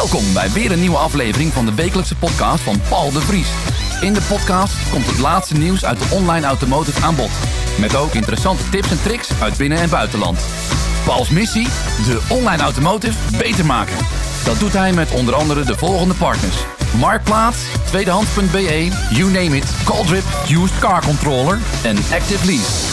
Welkom bij weer een nieuwe aflevering van de wekelijkse podcast van Paul de Vries. In de podcast komt het laatste nieuws uit de online automotive aan bod. Met ook interessante tips en tricks uit binnen- en buitenland. Pauls missie? De online automotive beter maken. Dat doet hij met onder andere de volgende partners: Marktplaats, Tweedehands.be, you name it, Caldrip, Used Car Controller en Active Lease.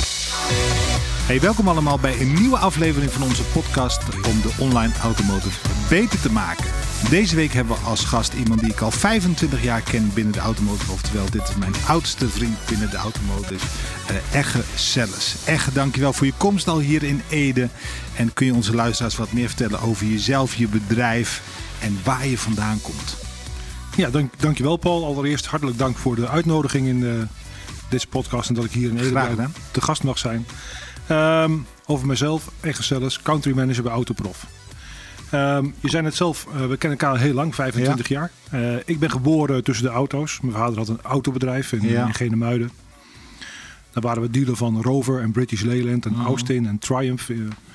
Hey, welkom allemaal bij een nieuwe aflevering van onze podcast om de online automotive beter te maken. Deze week hebben we als gast iemand die ik al 25 jaar ken binnen de automotive. Oftewel, dit is mijn oudste vriend binnen de automotive, Egge Selles. Egge, dankjewel voor je komst al hier in Ede. En kun je onze luisteraars wat meer vertellen over jezelf, je bedrijf en waar je vandaan komt? Ja, dankjewel Paul. Allereerst hartelijk dank voor de uitnodiging in deze podcast en dat ik hier in Ede te gast mag zijn. Over mezelf, Egge Selles, country manager bij Autoprof. Je zei het zelf, we kennen elkaar heel lang, 25 jaar. Ik ben geboren tussen de auto's. Mijn vader had een autobedrijf in Genemuiden. Daar waren we dealer van Rover en British Leyland en Austin en Triumph.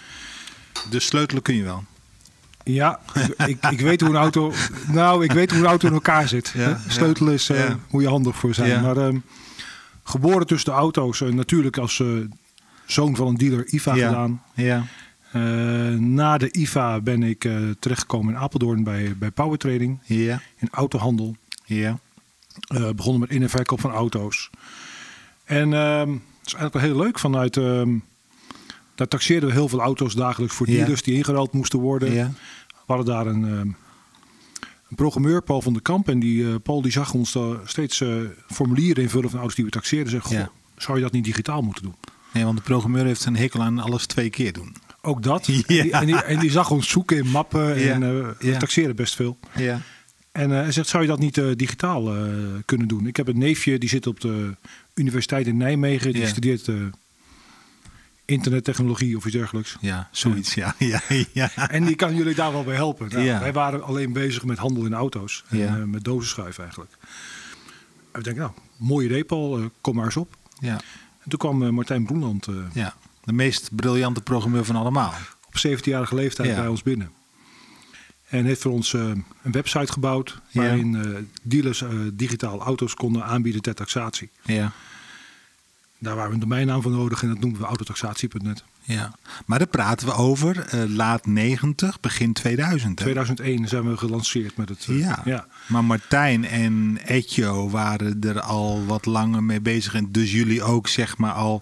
De sleutelen kun je wel. Ja, ik weet hoe een auto. Nou, ik weet hoe een auto in elkaar zit. Ja, sleutelen is moet je handig voor zijn. Ja. Maar geboren tussen de auto's, natuurlijk als zoon van een dealer IFA gedaan. Ja. Na de IFA ben ik terechtgekomen in Apeldoorn bij Power Trading. Ja. In autohandel. Ja. Begonnen met in- en verkoop van auto's. En het is eigenlijk wel heel leuk. Vanuit daar taxeerden we heel veel auto's dagelijks voor dealers die ingeruild moesten worden. Ja. We hadden daar een programmeur, Paul van der Kamp. En Paul die zag ons steeds formulieren invullen van auto's die we taxeerden. Zei, goh, zou je dat niet digitaal moeten doen? Nee, want de programmeur heeft een hekel aan alles 2 keer doen. Ook dat. Ja. En die zag ons zoeken in mappen. En we taxeren best veel. Ja. En hij zegt, zou je dat niet digitaal kunnen doen? Ik heb een neefje, die zit op de Universiteit in Nijmegen. Die studeert internettechnologie of iets dergelijks. Ja, zoiets, ja. En die kan jullie daar wel bij helpen. Nou, wij waren alleen bezig met handel in auto's. En met dozenschuif eigenlijk. En we denken, nou, mooi idee Paul, kom maar eens op. Ja. En toen kwam Martijn Broenland. De meest briljante programmeur van allemaal. Op 17-jarige leeftijd bij ons binnen. En heeft voor ons een website gebouwd. Waarin dealers digitaal auto's konden aanbieden ter taxatie. Ja. Daar waren we een domeinnaam voor nodig en dat noemen we autotaxatie.net. Ja, maar daar praten we over laat 90, begin 2000. Hè? 2001 zijn we gelanceerd met het. Ja. Maar Martijn en Etjo waren er al wat langer mee bezig. En dus jullie ook, zeg maar, al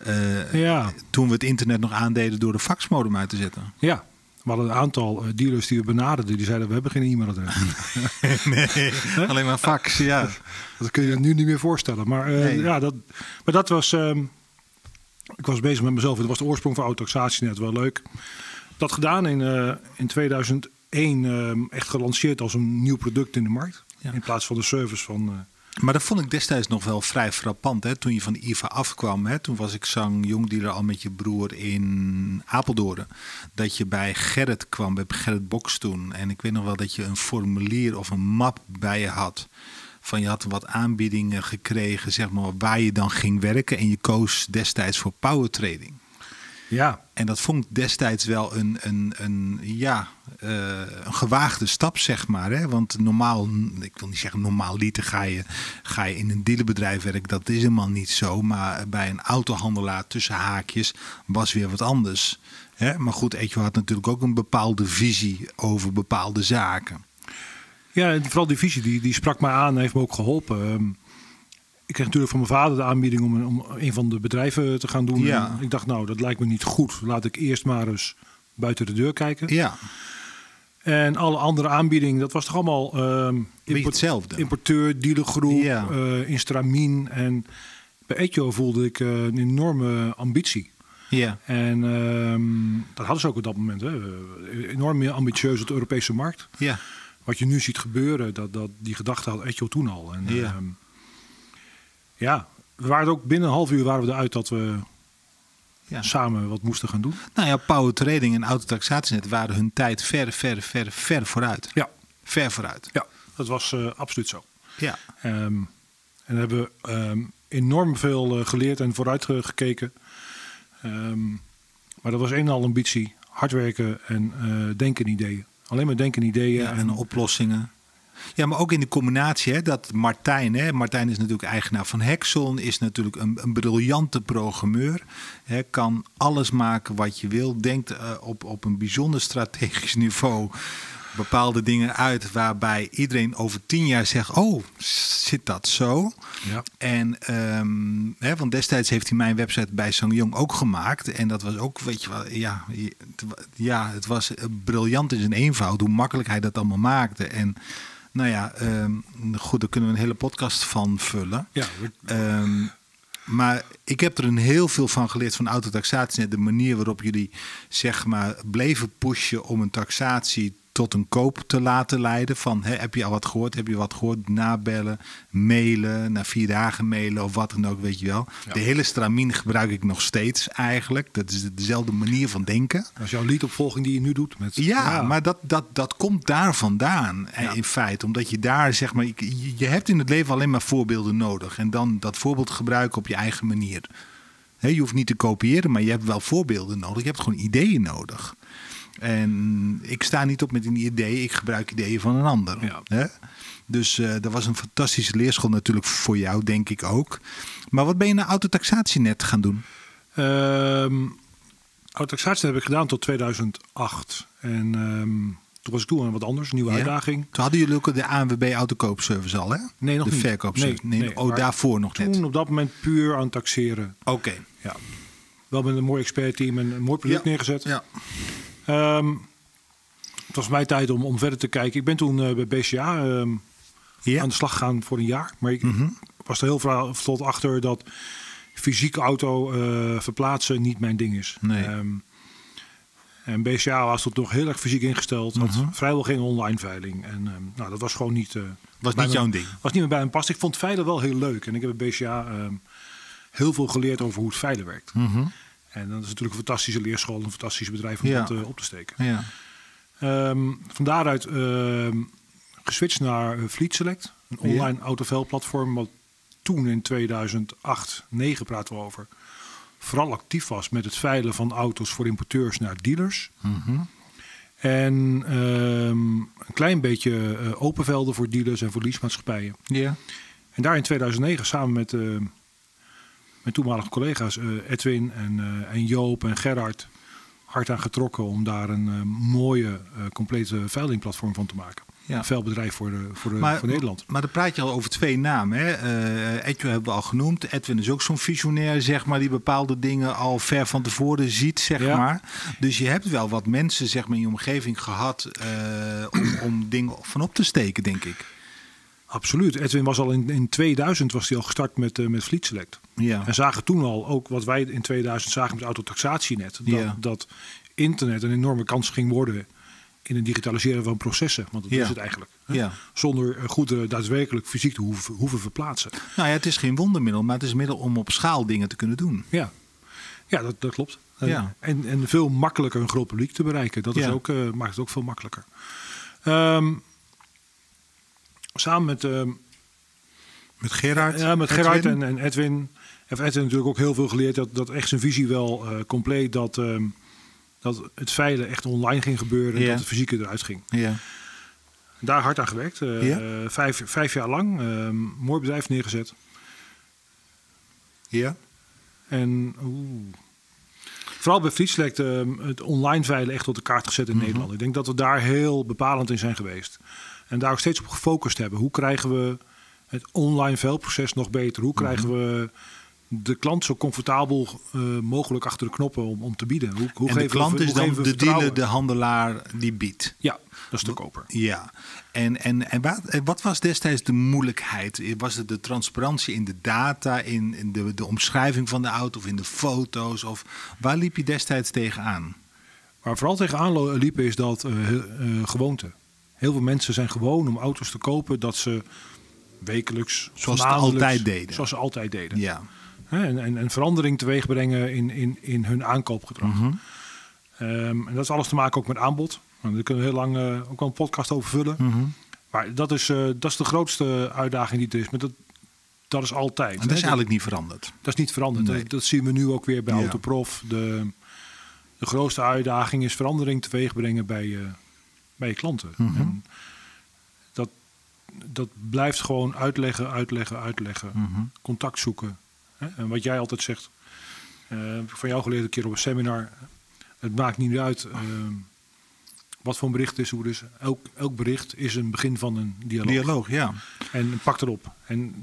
toen we het internet nog aandeden door de faxmodem uit te zetten. Ja. We hadden een aantal dealers die we benaderden. Die zeiden, we hebben geen e-mailadres. Nee, alleen maar fax, ja. Dat kun je je nu niet meer voorstellen. Maar, dat was... ik was bezig met mezelf. Dat was de oorsprong van Autotaxatienet. Wel leuk. Dat gedaan in 2001. Echt gelanceerd als een nieuw product in de markt. Ja. In plaats van de service van... Maar dat vond ik destijds nog wel vrij frappant. Hè? Toen je van de IFA afkwam. Hè? Toen was ik zo'n jongdealer al met je broer in Apeldoorn. Dat je bij Gerrit kwam. Bij Gerrit Boks toen. En ik weet nog wel dat je een formulier of een map bij je had. Van je had wat aanbiedingen gekregen. Zeg maar, waar je dan ging werken. En je koos destijds voor Power Trading. Ja. En dat vond ik destijds wel een gewaagde stap, zeg maar. Hè? Want normaal, ik wil niet zeggen normaal liter ga je in een dealerbedrijf werken. Dat is helemaal niet zo. Maar bij een autohandelaar tussen haakjes was weer wat anders. Hè? Maar goed, Etjo had natuurlijk ook een bepaalde visie over bepaalde zaken. Ja, en vooral die visie, die sprak mij aan en heeft me ook geholpen. Ik kreeg natuurlijk van mijn vader de aanbieding om een van de bedrijven te gaan doen. Ja. Ik dacht, nou, dat lijkt me niet goed. Laat ik eerst maar eens buiten de deur kijken. Ja. En alle andere aanbiedingen, dat was toch allemaal hetzelfde. Importeur, dealergroep, Instramin. En bij Etjo voelde ik een enorme ambitie. Ja. En dat hadden ze ook op dat moment. Hè. Enorm ambitieus op de Europese markt. Ja. Wat je nu ziet gebeuren, die gedachte had Etjo toen al. En, we waren ook binnen een half uur waren we eruit dat we samen wat moesten gaan doen. Nou ja, Power Trading en Autotaxatienet waren hun tijd ver vooruit. Ja. Ver vooruit. Ja, dat was absoluut zo. Ja. En hebben we enorm veel geleerd en vooruit gekeken. Maar dat was een en al ambitie, hard werken en denken in ideeën. Alleen maar denken, ideeën. En oplossingen. Ja, maar ook in de combinatie, hè, dat Martijn is natuurlijk eigenaar van Hexon, is natuurlijk een briljante programmeur. Hè, kan alles maken wat je wil, denkt op een bijzonder strategisch niveau bepaalde dingen uit waarbij iedereen over 10 jaar zegt, oh, zit dat zo? Ja. En want destijds heeft hij mijn website bij SsangYong ook gemaakt. En dat was ook, weet je wel, het was briljant in zijn eenvoud, hoe makkelijk hij dat allemaal maakte. En nou ja, goed, daar kunnen we een hele podcast van vullen. Ja. Maar ik heb er heel veel van geleerd van autotaxatie. De manier waarop jullie zeg maar bleven pushen om een taxatie tot een koop te laten leiden. Van heb je al wat gehoord? Heb je wat gehoord? Nabellen, mailen, na 4 dagen mailen of wat dan ook, weet je wel. Ja. De hele stramien gebruik ik nog steeds eigenlijk. Dat is dezelfde manier van denken. Dat is jouw leadopvolging die je nu doet. Maar dat komt daar vandaan in feite. Omdat je daar zeg maar, je hebt in het leven alleen maar voorbeelden nodig. En dan dat voorbeeld gebruiken op je eigen manier. Je hoeft niet te kopiëren, maar je hebt wel voorbeelden nodig. Je hebt gewoon ideeën nodig. En ik sta niet op met een idee, ik gebruik ideeën van een ander. Ja. Hè? Dus dat was een fantastische leerschool natuurlijk voor jou, denk ik ook. Maar wat ben je naar autotaxatie net gaan doen? Autotaxatie heb ik gedaan tot 2008. En toen was ik toe aan wat anders, een nieuwe uitdaging. Toen hadden jullie ook de ANWB autokoopservice al, hè? Nee, nog de niet. Verkoopservice. Nee, daarvoor nog toen net. Toen op dat moment puur aan het taxeren. Oké. Ja. Wel met een mooi expertteam en een mooi product neergezet. Ja. Het was mijn tijd om verder te kijken. Ik ben toen bij BCA aan de slag gegaan voor een jaar. Maar ik was er heel vlot achter dat fysieke auto verplaatsen niet mijn ding is. Nee. En BCA was tot nog heel erg fysiek ingesteld. Had vrijwel geen online veiling. En dat was gewoon niet... was niet jouw ding? Was niet meer bij hem past. Ik vond veilen wel heel leuk. En ik heb bij BCA heel veel geleerd over hoe het veilen werkt. En dat is natuurlijk een fantastische leerschool, een fantastisch bedrijf om dat op te steken. Ja. Van daaruit geswitcht naar Fleet Select, een online autoveilplatform, wat toen in 2008, 2009 praten we over, vooral actief was met het veilen van auto's voor importeurs naar dealers. En een klein beetje open velden voor dealers en voor leasemaatschappijen. Ja. En daar in 2009 samen met mijn toenmalige collega's Edwin en Joop en Gerard hard aan getrokken om daar een mooie, complete veilingplatform van te maken. Ja. Een veilbedrijf voor Nederland. Maar dan praat je al over 2 namen. Hè? Edwin hebben we al genoemd. Edwin is ook zo'n visionair, zeg maar, die bepaalde dingen al ver van tevoren ziet, zeg maar. Dus je hebt wel wat mensen, zeg maar, in je omgeving gehad om dingen van op te steken, denk ik. Absoluut. Edwin was al in 2000 was hij al gestart met Fleet Select. Ja. En zagen toen al ook wat wij in 2000 zagen met autotaxatienet. Dat internet een enorme kans ging worden in het digitaliseren van processen. Want dat is het eigenlijk. Ja. Zonder goed daadwerkelijk fysiek te hoeven verplaatsen. Nou ja, het is geen wondermiddel, maar het is een middel om op schaal dingen te kunnen doen. Ja, dat klopt. Ja. En veel makkelijker een groot publiek te bereiken. Dat is ook, maakt het ook veel makkelijker. Samen met Gerard. Ja, met Gerard en Edwin. Heeft Edwin natuurlijk ook heel veel geleerd. Dat echt zijn visie wel compleet. Dat het veilen echt online ging gebeuren. En dat het fysieke eruit ging. Ja. Daar hard aan gewerkt. 5 jaar lang. Mooi bedrijf neergezet. Ja. En vooral bij Fleet Select het online veilen echt op de kaart gezet in Nederland. Ik denk dat we daar heel bepalend in zijn geweest. En daar ook steeds op gefocust hebben. Hoe krijgen we het online veilproces nog beter? Hoe krijgen we de klant zo comfortabel mogelijk achter de knoppen om te bieden? Hoe en de klant is dan de dealer, de handelaar die biedt? Ja, dat is de koper. Ja. En wat was destijds de moeilijkheid? Was het de transparantie in de data, in de omschrijving van de auto of in de foto's? Of waar liep je destijds tegenaan? Waar vooral tegenaan liepen is dat gewoonte. Heel veel mensen zijn gewoon om auto's te kopen dat ze wekelijks, zoals ze altijd deden. Ja. En verandering teweeg brengen in hun aankoopgedrag. En dat is alles te maken ook met aanbod. Daar kunnen we heel lang ook wel een podcast over vullen. Maar dat is de grootste uitdaging die er is. Maar dat is altijd. En dat is eigenlijk niet veranderd. Dat is niet veranderd. Nee. Dat zien we nu ook weer bij Autoprof. De grootste uitdaging is verandering teweeg brengen bij bij je klanten. En dat blijft gewoon uitleggen. Contact zoeken. Hè? En wat jij altijd zegt, heb ik van jou geleerd een keer op een seminar. Het maakt niet uit wat voor een bericht het is. Hoe het is. Elk bericht is een begin van een dialoog. Ja. En pak erop. En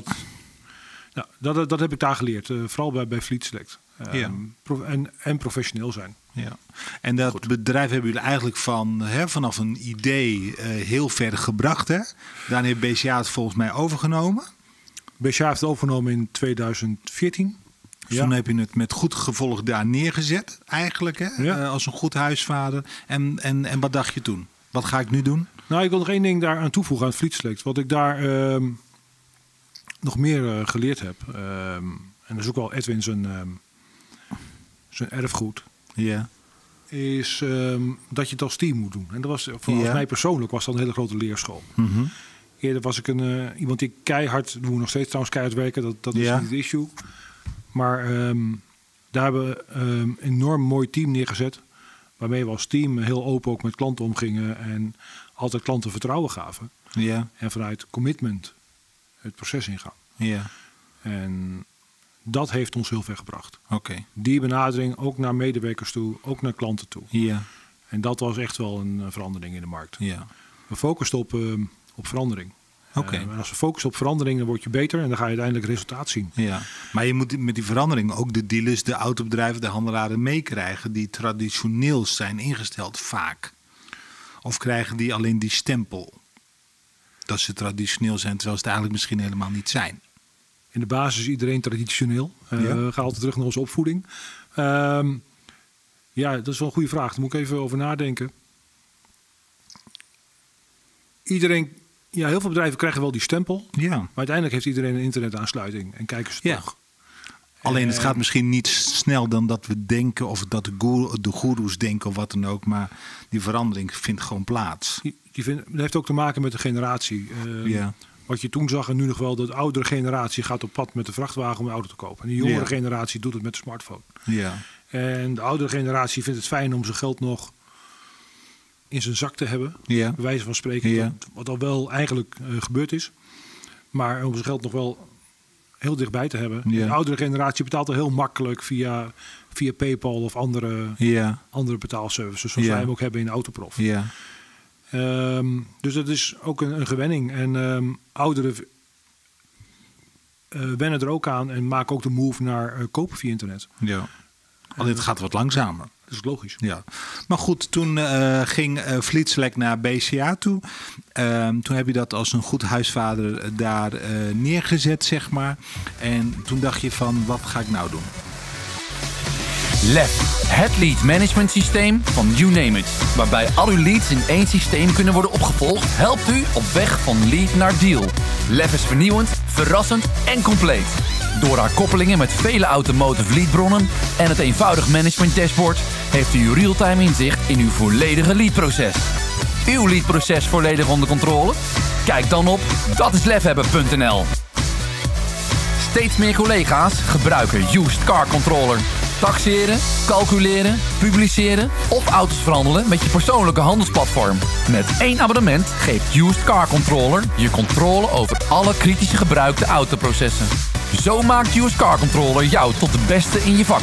dat heb ik daar geleerd. Vooral bij Fleet Select. En professioneel zijn. Ja. En dat bedrijf hebben jullie eigenlijk vanaf een idee heel ver gebracht. Hè? Daarna heeft BCA het volgens mij overgenomen. BCA heeft het overgenomen in 2014. Dus toen heb je het met goed gevolg daar neergezet eigenlijk. Hè? Ja. Als een goed huisvader. En wat dacht je toen? Wat ga ik nu doen? Nou, ik wil nog één ding daar aan toevoegen aan het Fleet Select. Wat ik daar nog meer geleerd heb. En dat is ook wel Edwin zijn erfgoed. Ja. Is dat je het als team moet doen. En dat was voor mij persoonlijk was dat een hele grote leerschool. Mm-hmm. Eerder was ik iemand die keihard, doen we nog steeds trouwens keihard werken. Dat is niet het issue. Maar daar hebben we een enorm mooi team neergezet. Waarmee we als team heel open ook met klanten omgingen. En altijd klanten vertrouwen gaven. Ja. En vanuit commitment het proces ingaan. Ja. En dat heeft ons heel ver gebracht. Okay. Die benadering ook naar medewerkers toe, ook naar klanten toe. Ja. En dat was echt wel een verandering in de markt. Ja. We focusten op verandering. Okay. En als we focussen op verandering, dan word je beter en dan ga je uiteindelijk resultaat zien. Ja. Maar je moet met die verandering ook de dealers, de autobedrijven, de handelaren meekrijgen die traditioneel zijn ingesteld vaak. Of krijgen die alleen die stempel dat ze traditioneel zijn, terwijl ze het eigenlijk misschien helemaal niet zijn. In de basis is iedereen traditioneel. We gaan altijd terug naar onze opvoeding. Dat is wel een goede vraag. Daar moet ik even over nadenken. Heel veel bedrijven krijgen wel die stempel. Ja. Maar uiteindelijk heeft iedereen een internetaansluiting. En kijken ze toch. Alleen het gaat misschien niet snel dan dat we denken. Of dat de goeroes denken of wat dan ook. Maar die verandering vindt gewoon plaats. Dat heeft ook te maken met de generatie. Wat je toen zag en nu nog wel. De oudere generatie gaat op pad met de vrachtwagen om een auto te kopen. En de jongere generatie doet het met de smartphone. Ja. En de oudere generatie vindt het fijn om zijn geld nog in zijn zak te hebben. Ja. Bij wijze van spreken. Ja. Wat al wel eigenlijk gebeurd is. Maar om zijn geld nog wel heel dichtbij te hebben. Ja. De oudere generatie betaalt al heel makkelijk via PayPal of andere betaalservices. Zoals wij hem ook hebben in de Autoprof. Ja. Dus dat is ook een gewenning. En ouderen wennen er ook aan en maken ook de move naar kopen via internet. Ja. Alleen het gaat wat langzamer. Dat is logisch. Ja. Maar goed, toen ging Fleet Select naar BCA toe. Toen heb je dat als een goed huisvader daar neergezet, zeg maar. En toen dacht je van, wat ga ik nou doen? LEF, het lead management systeem van You Name It. Waarbij al uw leads in één systeem kunnen worden opgevolgd, helpt u op weg van lead naar deal. LEF is vernieuwend, verrassend en compleet. Door haar koppelingen met vele automotive leadbronnen en het eenvoudig management dashboard heeft u real-time inzicht in uw volledige leadproces. Uw leadproces volledig onder controle? Kijk dan op datislefhebben.nl. Steeds meer collega's gebruiken Used Car Controller. Taxeren, calculeren, publiceren of auto's verhandelen met je persoonlijke handelsplatform. Met 1 abonnement geeft Used Car Controller je controle over alle kritische gebruikte autoprocessen. Zo maakt Used Car Controller jou tot de beste in je vak.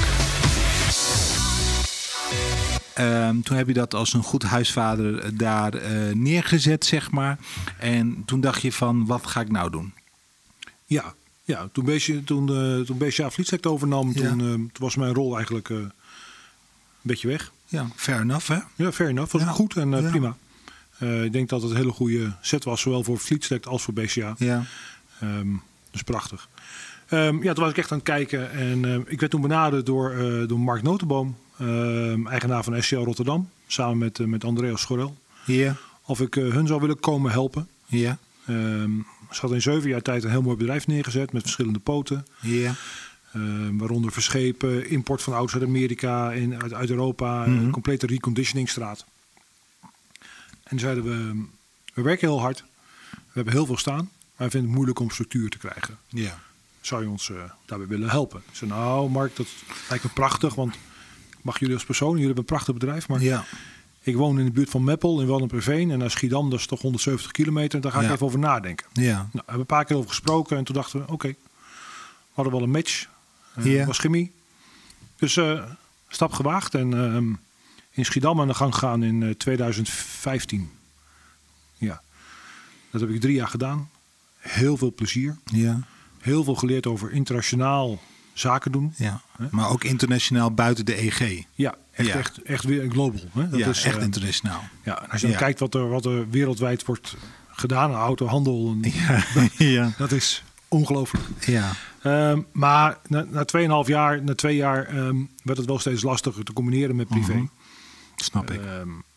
Toen heb je dat als een goed huisvader daar neergezet, zeg maar. En toen dacht je van, wat ga ik nou doen? Ja, toen BCA Fleet Select overnam, toen was mijn rol eigenlijk een beetje weg. Ja, fair enough, hè? Ja, fair enough. Was ook goed en prima. Ik denk dat het een hele goede set was, zowel voor Fleet Select als voor BCA. Ja. Dus prachtig. Toen was ik echt aan het kijken en ik werd toen benaderd door Mark Notenboom, eigenaar van SCL Rotterdam, samen met Andreas Schorel. Ja. Of ik hun zou willen komen helpen. Ja. Ze hadden in 7 jaar tijd een heel mooi bedrijf neergezet met verschillende poten. Ja. Waaronder verschepen, import van auto's uit Amerika, uit Europa, een complete reconditioningstraat. En zeiden we werken heel hard, we hebben heel veel staan, maar we vinden het moeilijk om structuur te krijgen. Ja. Zou je ons daarbij willen helpen? Ik zei, nou Mark, dat lijkt me prachtig, want ik mag jullie als persoon, jullie hebben een prachtig bedrijf, maar Ik woon in de buurt van Meppel in Wallenperveen. En naar Schiedam, dat is toch 170 kilometer. Daar ga ik even over nadenken. Ja. Nou, we hebben een paar keer over gesproken. En toen dachten we, oké, we hadden wel een match. Was chemie. Dus stap gewaagd. En in Schiedam aan de gang gegaan in 2015. Ja. Dat heb ik 3 jaar gedaan. Heel veel plezier. Ja. Heel veel geleerd over internationaal zaken doen. Ja. Maar ook internationaal buiten de EG. Ja, echt weer global. Hè? Dat is echt internationaal. Ja, en als je dan kijkt wat er wereldwijd wordt gedaan aan autohandel. Dat is ongelooflijk. Ja. Maar na 2,5 jaar, na 2 jaar werd het wel steeds lastiger te combineren met privé. Snap ik.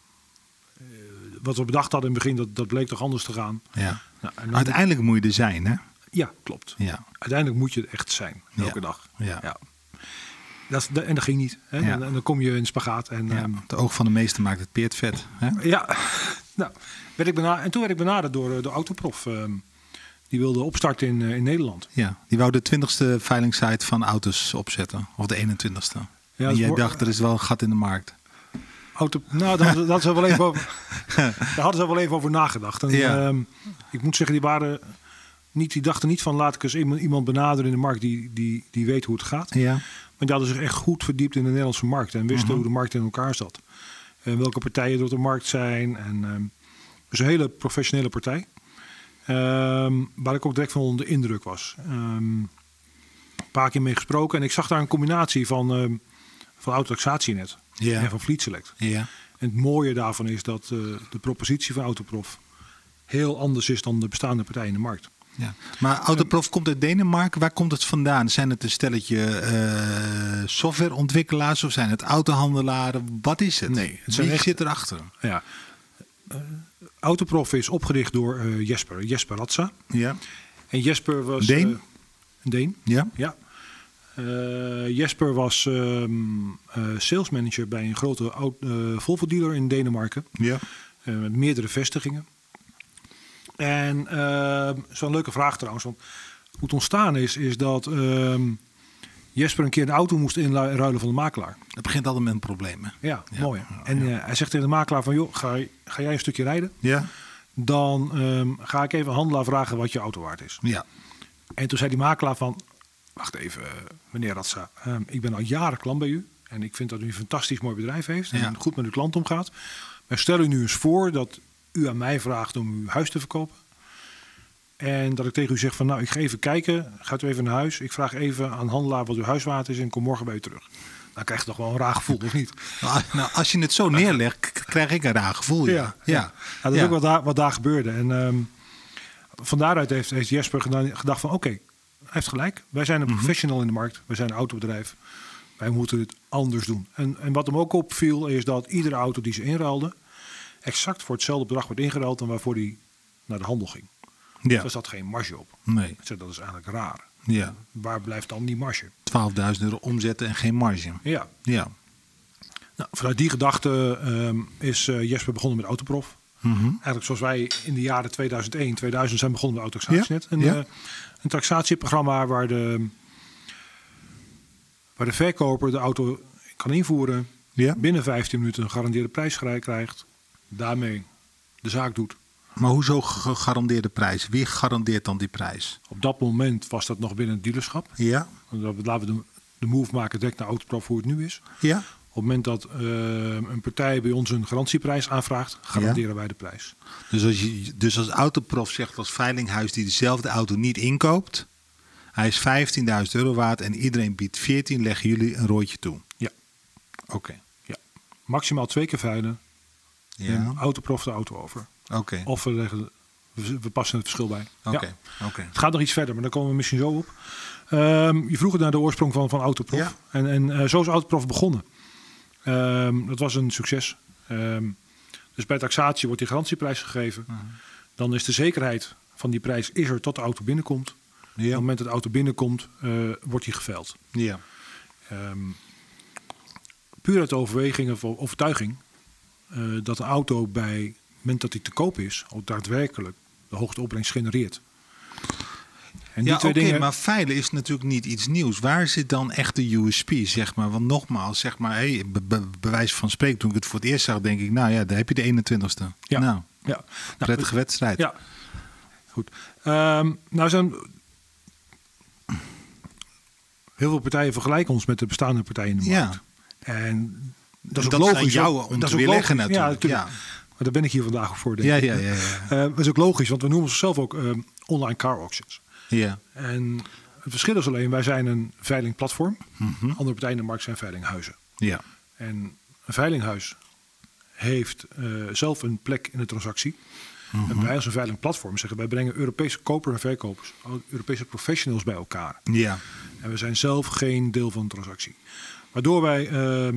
Wat we bedacht hadden in het begin, dat bleek toch anders te gaan. Ja. Nou, en uiteindelijk moet je er zijn, hè? Ja, klopt. Ja. Uiteindelijk moet je er echt zijn, elke dag. Ja. Ja. En dat ging niet. Hè? Ja. En dan kom je in spagaat. En, het oog van de meester maakt het peert vet. Hè? Ja, nou, en toen werd ik benaderd door de Autoprof. Die wilde opstarten in Nederland. Ja, die wou de 20ste veilingsite van auto's opzetten. Of de 21ste. Ja, en jij dacht, er is wel een gat in de markt. Nou, daar hadden ze wel even over nagedacht. En, ik moet zeggen, die dachten niet van laat ik eens iemand benaderen in de markt die weet hoe het gaat. Ja. Maar die hadden zich echt goed verdiept in de Nederlandse markt. En wisten hoe de markt in elkaar zat. En welke partijen er op de markt zijn. En dus een hele professionele partij. Waar ik ook direct van onder de indruk was. Een paar keer mee gesproken. En ik zag daar een combinatie van Autotaxatienet en van Fleet Select. Ja. En het mooie daarvan is dat de propositie van Autoprof heel anders is dan de bestaande partijen in de markt. Ja. Maar Autoprof komt uit Denemarken. Waar komt het vandaan? Zijn het een stelletje softwareontwikkelaars of zijn het autohandelaren? Wat is het? Nee, Wie zit erachter? Ja. Autoprof is opgericht door Jesper Ratza. Ja. En Jesper was... Deen? Een Deen. Ja. Ja. Jesper was sales manager bij een grote Volvo dealer in Denemarken. Ja. Met meerdere vestigingen. En zo'n leuke vraag trouwens. Want hoe het ontstaan is dat Jesper een keer een auto moest inruilen van de makelaar. Dat begint altijd met een probleem. Hè? Ja, mooi. En hij zegt tegen de makelaar van joh, ga jij een stukje rijden? Ja. Dan ga ik even een handelaar vragen wat je auto waard is. Ja. En toen zei die makelaar van wacht even, meneer Ratza. Ik ben al jaren klant bij u. En ik vind dat u een fantastisch mooi bedrijf heeft. En goed met uw klant omgaat. Maar stel u nu eens voor dat u aan mij vraagt om uw huis te verkopen. En dat ik tegen u zeg van nou, ik ga even kijken. Gaat u even naar huis. Ik vraag even aan handelaar wat uw huis waard is. En kom morgen bij u terug. Dan krijg je toch wel een raar gevoel, of niet? Nou, als je het zo neerlegt, krijg ik een raar gevoel. Ja. Dat is ook wat daar gebeurde. En van daaruit heeft Jesper gedacht van oké, hij heeft gelijk. Wij zijn een professional in de markt. Wij zijn een autobedrijf. Wij moeten het anders doen. En wat hem ook opviel is dat iedere auto die ze inruilde exact voor hetzelfde bedrag werd ingeruild dan waarvoor die naar de handel ging. Ja. Dus er zat geen marge op. Nee. Dat is eigenlijk raar. Ja. Waar blijft dan die marge? €12.000 omzetten en geen marge. Ja. Nou, vanuit die gedachte is Jesper begonnen met Autoprof. Eigenlijk zoals wij in de jaren 2001, 2000 zijn begonnen met Autotaxatienet. Een taxatieprogramma waar de verkoper de auto kan invoeren. Ja. Binnen 15 minuten een gegarandeerde prijs krijgt. Daarmee de zaak doet. Maar hoezo gegarandeerde prijs? Wie garandeert dan die prijs? Op dat moment was dat nog binnen het dealerschap. Ja. Laten we de move maken direct naar Autoprof hoe het nu is. Ja. Op het moment dat een partij bij ons een garantieprijs aanvraagt, garanderen wij de prijs. Dus als Autoprof zegt als veilinghuis die dezelfde auto niet inkoopt, hij is €15.000 waard en iedereen biedt 14, leggen jullie een rooitje toe? Ja. Oké. Ja. Maximaal 2 keer veilen. Ja. En Autoprof de auto over. Oké. Of we passen het verschil bij. Oké. Het gaat nog iets verder, maar daar komen we misschien zo op. Je vroeg naar de oorsprong van Autoprof. Ja. En zo is Autoprof begonnen. Dat was een succes. Dus bij taxatie wordt die garantieprijs gegeven. Dan is de zekerheid van die prijs is er tot de auto binnenkomt. Ja. Op het moment dat de auto binnenkomt, wordt die geveild. Ja. Puur uit de overweging of overtuiging dat de auto bij het moment dat die te koop is, ook daadwerkelijk de hoogste opbrengst genereert. En die twee dingen... maar veilen is natuurlijk niet iets nieuws. Waar zit dan echt de USP, zeg maar? Want nogmaals, zeg maar, bewijs van spreken, toen ik het voor het eerst zag, denk ik, nou ja, daar heb je de 21ste. Ja. Prettige wedstrijd. Ja, goed. Nou zijn heel veel partijen vergelijken ons met de bestaande partijen in de markt. Ja. En dat is ook logisch. Aan jou om te weerleggen natuurlijk. Ja. Maar daar ben ik hier vandaag ook voor, denk ik. Ja. Dat is ook logisch, want we noemen onszelf ook online car auctions. Ja. En het verschil is alleen, wij zijn een veilingplatform. Andere partijen in de markt zijn veilinghuizen. Ja. En een veilinghuis heeft zelf een plek in de transactie. En wij als een veilingplatform zeggen, wij brengen Europese kopers en verkopers, Europese professionals bij elkaar. Ja. En we zijn zelf geen deel van de transactie. Waardoor wij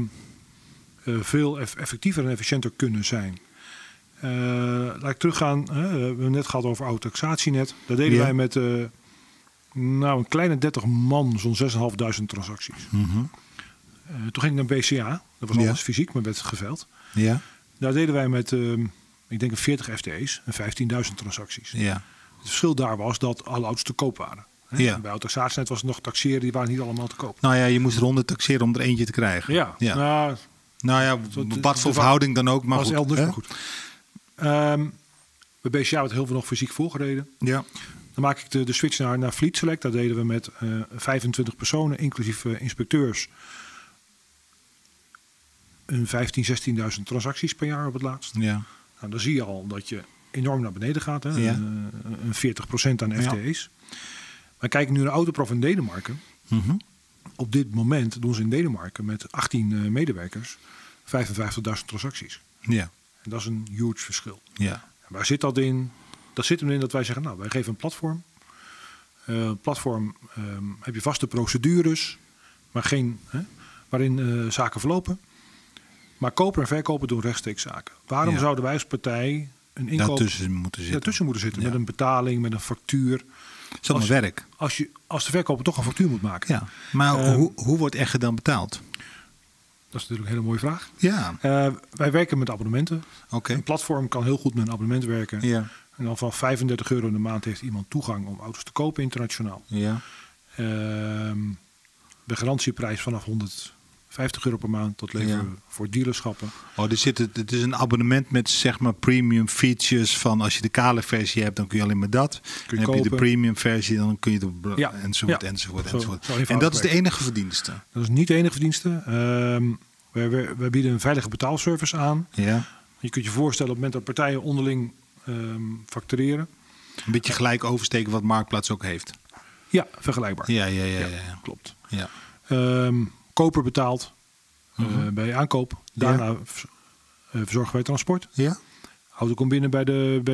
veel effectiever en efficiënter kunnen zijn. Laat ik teruggaan. We hebben net gehad over autotaxatie net. Daar deden wij met een kleine 30 man zo'n 6.500 transacties. Toen ging ik naar BCA. Dat was alles fysiek, maar werd geveild. Ja. Daar deden wij met, ik denk 40 FTE's en 15.000 transacties. Ja. Het verschil daar was dat alle auto's te koop waren. Ja. Bij autotaxatie net was het nog taxeren, die waren niet allemaal te koop. Nou ja, je moest ronde taxeren om er eentje te krijgen. Ja. Nou ja, wat voor verhouding dan ook, maar was goed. Elders, maar goed. Bij BCA werd heel veel nog fysiek voorgereden. Ja. Dan maak ik de switch naar Fleet Select. Daar deden we met 25 personen, inclusief inspecteurs, een 15.000, 16.000 transacties per jaar op het laatst. Ja. Nou, dan zie je al dat je enorm naar beneden gaat. Hè? Ja. Een 40% aan FTE's. Maar kijk nu naar Autoprof in Denemarken. Op dit moment doen ze in Denemarken met 18 medewerkers 55.000 transacties. Ja. En dat is een huge verschil. Ja. En waar zit dat in? Dat zit erin dat wij zeggen, nou, wij geven een platform. Platform heb je vaste procedures, maar geen waarin zaken verlopen. Maar koper en verkoper doen rechtstreeks zaken. Waarom zouden wij als partij een inkoop daartussen moeten zitten? Met een betaling, met een factuur. Dat is allemaal werk. Als de verkoper toch een factuur moet maken. Ja. Maar hoe wordt Egge dan betaald? Dat is natuurlijk een hele mooie vraag. Ja. Wij werken met abonnementen. Okay. Een platform kan heel goed met een abonnement werken. Ja. En dan van €35 in de maand heeft iemand toegang om auto's te kopen internationaal. Ja. De garantieprijs vanaf €150 per maand tot leveren voor dealerschappen. Het is een abonnement met zeg maar premium features van als je de kale versie hebt, dan kun je alleen maar dat. En heb je de premium versie, dan kun je enzovoort. En dat is de enige verdienste? Dat is niet de enige verdienste. We bieden een veilige betaalservice aan. Ja. Je kunt je voorstellen op het moment dat partijen onderling factureren. Een beetje gelijk oversteken wat Marktplaats ook heeft. Ja, vergelijkbaar. Ja. Klopt. Ja. Koper betaalt bij aankoop. Daarna verzorgen wij transport. Ja. Auto komt binnen bij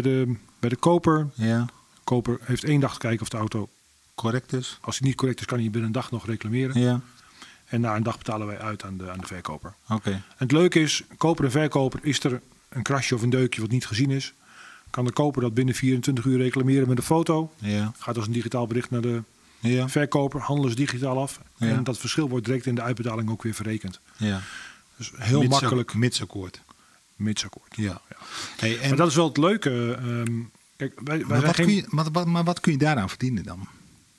de koper. Ja. Koper heeft 1 dag te kijken of de auto correct is. Als die niet correct is, kan hij binnen een dag nog reclameren. Ja. En na een dag betalen wij uit aan de verkoper. Oké. En het leuke is, koper en verkoper, is er een krasje of een deukje wat niet gezien is, kan de koper dat binnen 24 uur reclameren met een foto. Ja. Gaat als een digitaal bericht naar de verkoper, handelen ze digitaal af. Ja. En dat verschil wordt direct in de uitbetaling ook weer verrekend. Ja. Dus heel makkelijk. Mitsakkoord. Ja. Hey, en maar dat is wel het leuke. Kijk, maar wat kun je daaraan verdienen dan?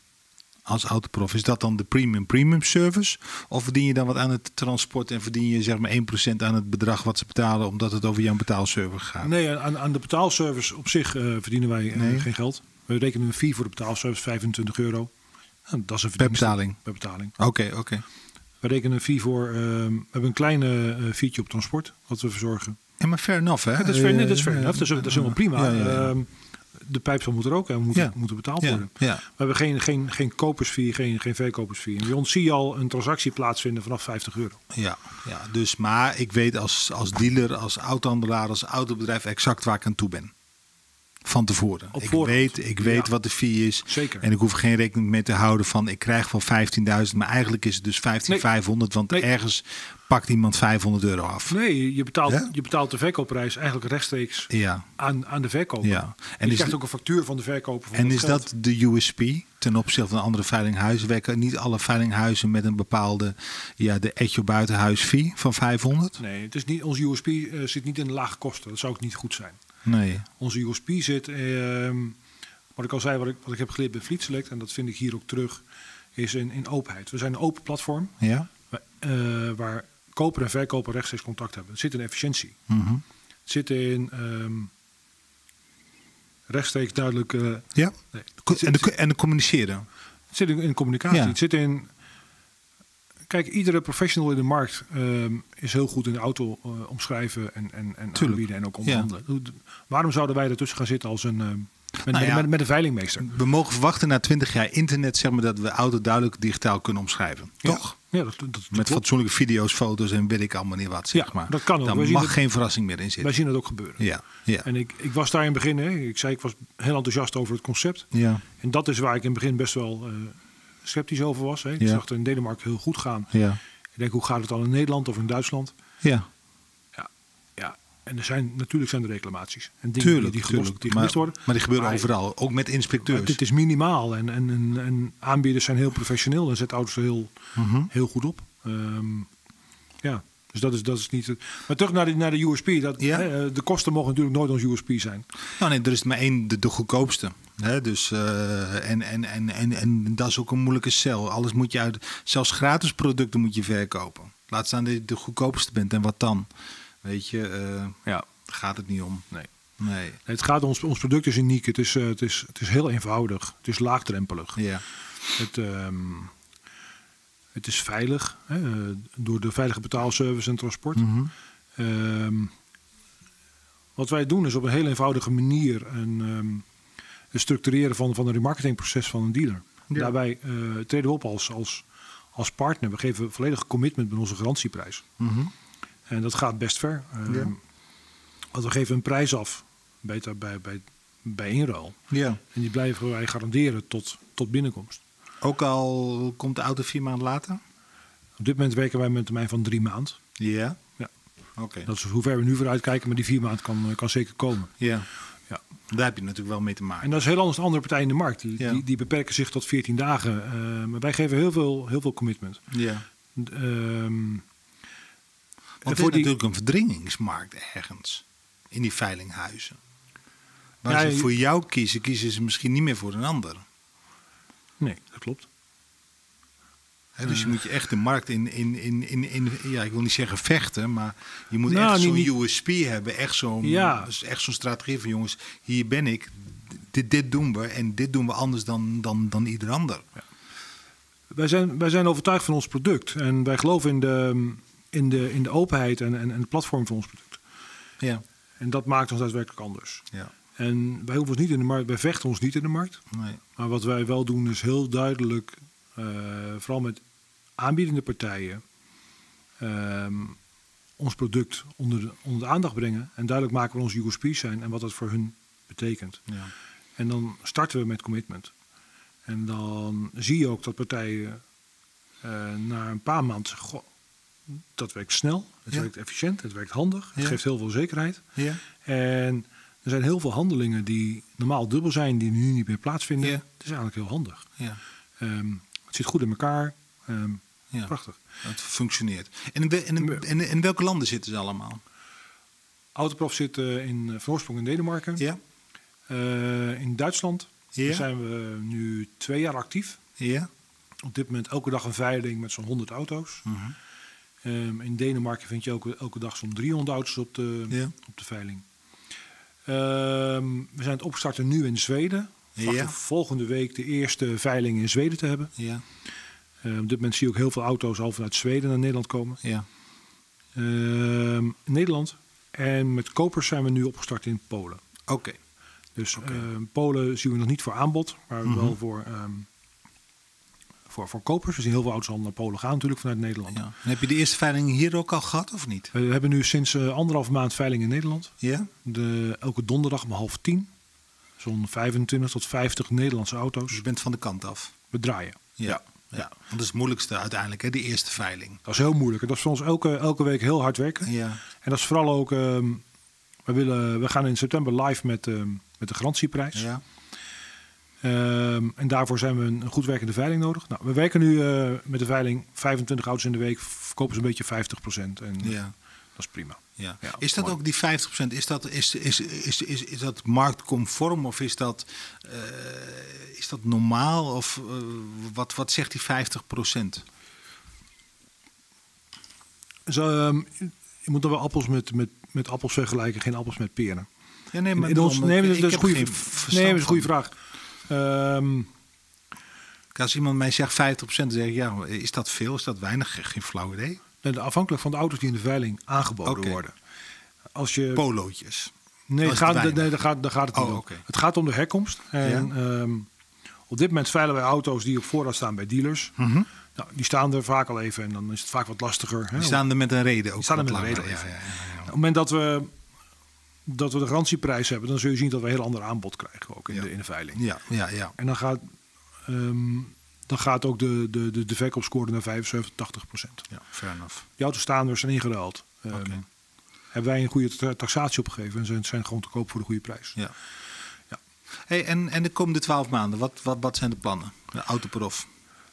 Als Autoprof, is dat dan de premium service? Of verdien je dan wat aan het transport en verdien je zeg maar 1% aan het bedrag wat ze betalen omdat het over jouw betaalservice gaat? Nee, aan de betaalservice op zich verdienen wij geen geld. We rekenen een fee voor de betaalservice, €25. En dat is een per betaling. Oké. We rekenen een fee voor. We hebben een kleine feetje op transport wat we verzorgen. Ja, maar fair enough, hè? Ja, dat is fair enough. Dat is helemaal prima. Ja. De pijpsel moet er ook en moet betaald worden. Ja. We hebben geen kopersfee, geen verkopersfee. En bij ons zie je al een transactie plaatsvinden vanaf €50. Ja, dus maar ik weet als dealer, als autohandelaar, als autobedrijf exact waar ik aan toe ben. Van tevoren. Ik weet wat de fee is. Zeker. En ik hoef geen rekening mee te houden van ik krijg van 15.000, maar eigenlijk is het dus 15.500, want ergens pakt iemand €500 af. Nee, je betaalt de verkoopprijs eigenlijk rechtstreeks aan de verkoper. Ja. En je krijgt ook een factuur van de verkoper. En is dat de USP ten opzichte van andere veilinghuizen? Werken niet alle veilinghuizen met een bepaalde, de Echo buitenhuis fee van €500? Nee, het is niet, onze USP zit niet in de lage kosten. Dat zou ook niet goed zijn. Nee. Onze USP zit wat ik al zei, wat ik heb geleerd bij Fleet Select, en dat vind ik hier ook terug, is in openheid. We zijn een open platform waar koper en verkoper rechtstreeks contact hebben. Het zit in efficiëntie. Mm-hmm. Het zit in rechtstreeks duidelijk... En de communiceren. Het zit in communicatie. Ja. Het zit in... Kijk, iedere professional in de markt is heel goed in de auto omschrijven en aanbieden en ook onderhandelen. Ja. Waarom zouden wij ertussen gaan zitten als met een veilingmeester? We mogen verwachten na 20 jaar internet, zeg maar, dat we de auto duidelijk digitaal kunnen omschrijven. Ja. Toch? Ja, dat met fatsoenlijke video's, foto's en weet ik allemaal niet wat. Zeg maar. Dat kan ook. Daar mag geen verrassing meer in zitten. Wij zien het ook gebeuren. Ja. En ik was daar in het begin, ik was heel enthousiast over het concept. Ja. En dat is waar ik in het begin best wel sceptisch over was. Ik zag het in Denemarken heel goed gaan. Ja. Ik denk, hoe gaat het dan in Nederland of in Duitsland? Ja. En natuurlijk zijn er reclamaties. En dingen die gemist worden. Maar die gebeuren overal, ook met inspecteurs. Dit is minimaal. En aanbieders zijn heel professioneel en zetten auto's er heel goed op. Dus dat is niet het. Maar terug naar de USP. De kosten mogen natuurlijk nooit ons USP zijn. Nou nee, er is maar één, de goedkoopste. Dus, en dat is ook een moeilijke cel. Alles moet je zelfs gratis producten moet je verkopen. Laat staan dat je de goedkoopste bent. En wat dan? Weet je, gaat het niet om. Nee. Het gaat ons product is uniek. Het is heel eenvoudig. Het is laagdrempelig. Ja. Het is veilig. Door de veilige betaalservice en transport. Mm-hmm. Wat wij doen is op een heel eenvoudige manier het structureren van een remarketingproces van een dealer. Ja. Daarbij treden we op als partner. We geven volledig commitment met onze garantieprijs. Mm-hmm. En dat gaat best ver. Want we geven een prijs af bij inruil. Ja. En die blijven wij garanderen tot binnenkomst. Ook al komt de auto 4 maanden later? Op dit moment werken wij met een termijn van 3 maanden. Ja? Ja. Okay. Dat is hoe ver we nu vooruit kijken, maar die 4 maanden kan zeker komen. Ja. Daar heb je natuurlijk wel mee te maken. En dat is heel anders dan andere partijen in de markt. Die beperken zich tot 14 dagen. Maar wij geven heel veel commitment. Ja. Want het is natuurlijk een verdringingsmarkt ergens. In die veilinghuizen. Maar als ze voor jou kiezen ze misschien niet meer voor een ander. Nee, dat klopt. Dus je moet je echt de markt in ik wil niet zeggen vechten, maar je moet echt zo'n USP hebben. Echt zo'n strategie van jongens, hier ben ik. Dit doen we en dit doen we anders dan ieder ander. Ja. Wij zijn overtuigd van ons product. En wij geloven in de openheid en het platform van ons product. Ja. En dat maakt ons daadwerkelijk anders. Ja. En wij hoeven ons niet in de markt, wij vechten ons niet in de markt. Nee. Maar wat wij wel doen is heel duidelijk, vooral met aanbiedende partijen, ons product onder de aandacht brengen. En duidelijk maken wat onze USP's zijn en wat dat voor hun betekent. Ja. En dan starten we met commitment. En dan zie je ook dat partijen na een paar maanden zeggen, goh, dat werkt snel, het werkt efficiënt, het werkt handig, het geeft heel veel zekerheid. Ja. En er zijn heel veel handelingen die normaal dubbel zijn, die nu niet meer plaatsvinden. Ja. Het is eigenlijk heel handig. Ja. Het zit goed in elkaar. Prachtig. Het functioneert. En in welke landen zitten ze allemaal? Autoprof zit van oorsprong in Denemarken. Ja. In Duitsland zijn we nu 2 jaar actief. Ja. Op dit moment elke dag een veiling met zo'n 100 auto's. Uh-huh. In Denemarken vind je elke dag zo'n 300 auto's op de veiling. We zijn het opstarten nu in Zweden. Volgende week de eerste veiling in Zweden te hebben. Ja. Op dit moment zie je ook heel veel auto's al vanuit Zweden naar Nederland komen. Ja. Nederland. En met kopers zijn we nu opgestart in Polen. Oké. Dus Polen zien we nog niet voor aanbod, maar wel voor kopers. We zien heel veel auto's al naar Polen gaan natuurlijk vanuit Nederland. Ja. En heb je de eerste veiling hier ook al gehad of niet? We hebben nu sinds 1,5 maand veiling in Nederland. Ja? Elke donderdag om 9:30. Zo'n 25 tot 50 Nederlandse auto's. Dus je bent van de kant af? We draaien. Ja. Want dat is het moeilijkste uiteindelijk, hè? Die eerste veiling. Dat is heel moeilijk. Dat is voor ons elke week heel hard werken. Ja. En dat is vooral ook... we gaan in september live met de garantieprijs. Ja. En daarvoor zijn we een goed werkende veiling nodig. Nou, we werken nu met de veiling 25 auto's in de week. Verkopen ze een beetje 50%. En Dat is prima. Ja. Ja, Is dat mooi. ook die 50%? Is dat marktconform of is dat normaal? Of wat zegt die 50%? Zo, je moet dan wel appels met appels vergelijken, geen appels met peren. Ja, nee, maar Dat is een goede vraag. Als iemand mij zegt 50%, dan zeg ik, ja, is dat veel? Is dat weinig? Geen flauw idee. Afhankelijk van de auto's die in de veiling aangeboden worden. Als je Polootjes. daar gaat het niet om. Okay. Het gaat om de herkomst. En, op dit moment veilen wij auto's die op voorraad staan bij dealers. Mm-hmm. Nou, die staan er vaak al even en dan is het vaak wat lastiger. Die staan er met een reden ook. Die staan er met een reden even. Op het moment dat we de garantieprijs hebben, dan zul je zien dat we een heel ander aanbod krijgen ook in de veiling. Ja. En dan gaat ook de verkoopscore naar 75-80%. Ja, fair enough. Die auto's staan er, zijn ingeruild. Hebben wij een goede taxatie opgegeven en zijn gewoon te koop voor de goede prijs. Ja. Hey, en de komende 12 maanden, wat zijn de plannen? De Autoprof.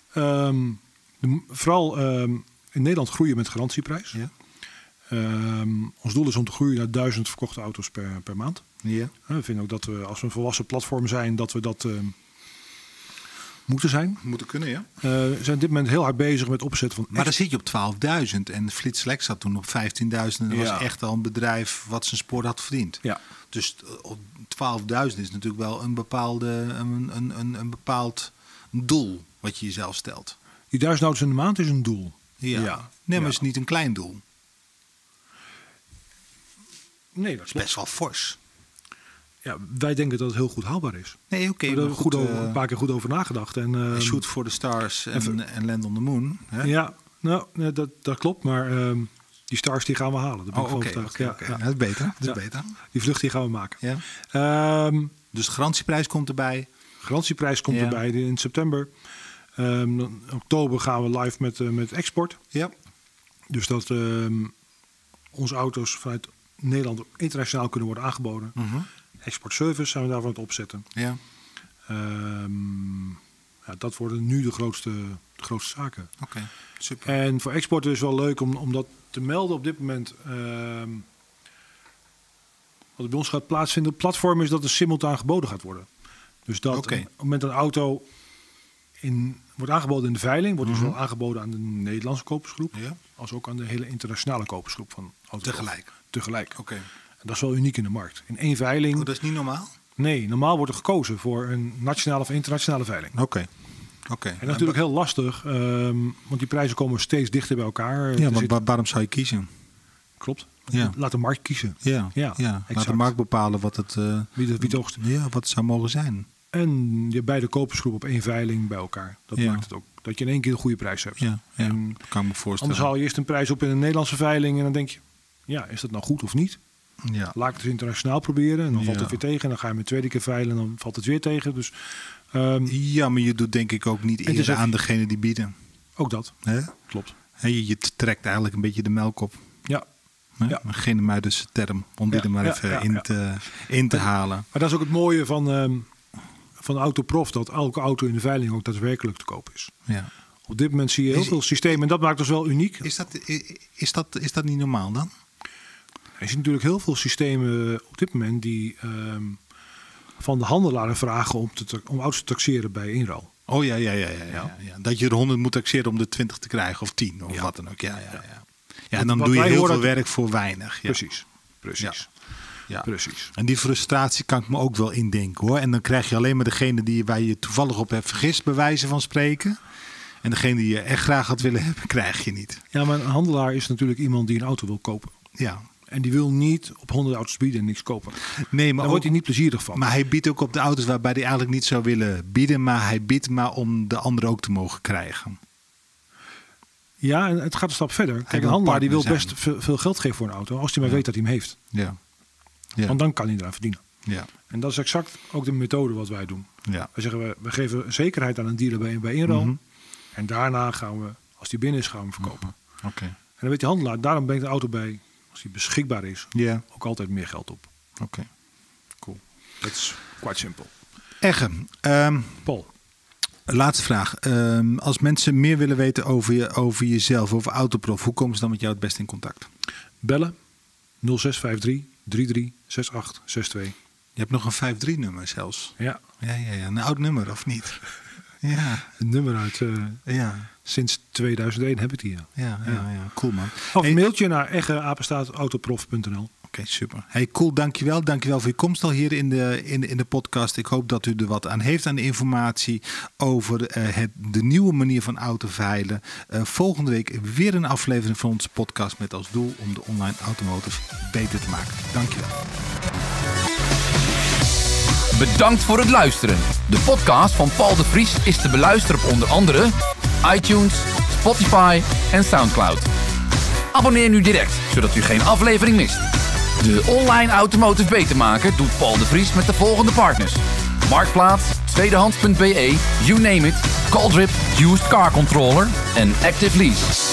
Vooral in Nederland groeien met garantieprijs. Ja. Ons doel is om te groeien naar 1000 verkochte auto's per maand. Ja. We vinden ook dat we, als we een volwassen platform zijn, dat we dat moeten zijn. Moeten kunnen, ja. We zijn op dit moment heel hard bezig met opzetten van... Maar dan zit je op 12.000 en Fleet Select zat toen op 15.000. En dat was echt al een bedrijf wat zijn spoor had verdiend. Ja. Dus op 12.000 is natuurlijk wel een bepaald doel wat je jezelf stelt. Die 1000 auto's in de maand is een doel. Ja. Nee, maar het is niet een klein doel. Nee, dat is best wel fors. Ja, wij denken dat het heel goed haalbaar is. Nee, oké. We hebben er een paar keer goed over nagedacht. En, Shoot for the Stars en Land on the Moon. Hè? Ja, nou, dat klopt. Maar die stars die gaan we halen. Daar ben ik van overtuigd. Ja. Dat is beter. Dat is beter. Die vlucht die gaan we maken. Ja. Dus de garantieprijs komt erbij. Garantieprijs komt erbij in september. In oktober gaan we live met export. Ja. Dus dat onze auto's vanuit Nederland internationaal kunnen worden aangeboden. Export service zijn we daarvan aan het opzetten. Ja. Dat worden nu de grootste zaken. Oké, super. En voor export is het wel leuk om dat te melden op dit moment. Wat bij ons gaat plaatsvinden op platform is dat er simultaan geboden gaat worden. Dus dat op het moment dat een auto wordt aangeboden in de veiling, wordt dus wel aangeboden aan de Nederlandse kopersgroep, als ook aan de hele internationale kopersgroep van auto's. Tegelijk. Oké. En dat is wel uniek in de markt. In één veiling. Dat is niet normaal? Nee, normaal wordt er gekozen voor een nationale of internationale veiling. Oké. En natuurlijk heel lastig, want die prijzen komen steeds dichter bij elkaar. Ja, maar waarom zou je kiezen? Klopt. Ja. Laat de markt kiezen. Ja. Laat de markt bepalen wat het wat het zou mogen zijn. En je beide kopersgroepen op één veiling bij elkaar. Dat maakt het ook. Dat je in één keer een goede prijs hebt. Ja, en dat kan ik me voorstellen. Anders haal je eerst een prijs op in een Nederlandse veiling en dan denk je, ja, is dat nou goed of niet? Ja. Laat ik het internationaal proberen en dan valt het weer tegen. En dan ga je met tweede keer veilen en dan valt het weer tegen. Dus, ja, maar je doet denk ik ook niet eerder aan degene die bieden. Ook dat. Hè? Klopt. Je trekt eigenlijk een beetje de melk op. Ja. Ja. Een Genemuidense term, om die er maar even in te halen. Maar dat is ook het mooie van Autoprof, dat elke auto in de veiling ook daadwerkelijk te koop is. Ja. Op dit moment zie je heel veel systemen en dat maakt ons wel uniek. Is dat niet normaal dan? Er zijn natuurlijk heel veel systemen op dit moment die van de handelaren vragen om auto's te taxeren bij inruil. Oh ja. Dat je er 100 moet taxeren om de 20 te krijgen of 10 of wat dan ook. Ja, en dan doe je heel veel werk voor weinig. Ja. Precies. Ja. Precies. En die frustratie kan ik me ook wel indenken hoor. En dan krijg je alleen maar degene waar je toevallig op hebt vergist, bij wijze van spreken. En degene die je echt graag had willen hebben, krijg je niet. Ja, maar een handelaar is natuurlijk iemand die een auto wil kopen. Ja. En die wil niet op 100 auto's bieden en niks kopen. Nee, maar daar wordt hij niet plezierig van. Maar hij biedt ook op de auto's waarbij hij eigenlijk niet zou willen bieden. Maar hij biedt maar om de andere ook te mogen krijgen. Ja, en het gaat een stap verder. Kijk, een handelaar die wil best veel geld geven voor een auto. Als hij maar weet dat hij hem heeft. Ja. Want dan kan hij eraan verdienen. Ja. En dat is exact ook de methode wat wij doen. Ja. Wij zeggen, we geven zekerheid aan een dealer bij inruil. En daarna gaan we, als die binnen is, gaan we hem verkopen. Oké. En dan weet die handelaar, daarom brengt de auto bij, als die beschikbaar is, ook altijd meer geld op. Oké. Cool. Dat is quite simpel. Egge. Paul. Laatste vraag. Als mensen meer willen weten over jezelf, over Autoprof, hoe komen ze dan met jou het beste in contact? Bellen 0653 336862. Je hebt nog een 5-3-nummer zelfs. Ja. Ja. Een oud nummer, of niet? Ja. Een nummer uit sinds 2001 heb ik die. Ja. Cool, man. Of een mailtje naar egge@autoprof.nl. Oké, super. Hey, cool, dankjewel. Dankjewel voor je komst al hier in de podcast. Ik hoop dat u er wat aan heeft aan de informatie over de nieuwe manier van autoveilen. Volgende week weer een aflevering van onze podcast met als doel om de online automotive beter te maken. Dankjewel. Bedankt voor het luisteren. De podcast van Paul de Vries is te beluisteren op onder andere iTunes, Spotify en Soundcloud. Abonneer nu direct, zodat u geen aflevering mist. De online automotive beter maken doet Paul de Vries met de volgende partners: Marktplaats, Tweedehands.be, you name it, Caldrip, Used Car Controller en Active Lease.